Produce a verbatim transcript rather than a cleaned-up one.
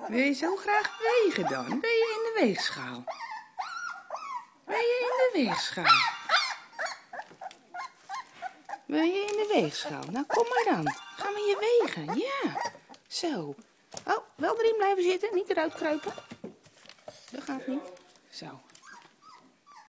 Wil je zo graag wegen dan? Ben je in de weegschaal? Ben je in de weegschaal? Ben je in de weegschaal? Nou, kom maar dan. Gaan we je wegen? Ja. Zo. Oh, wel erin blijven zitten. Niet eruit kruipen. Dat gaat niet. Zo.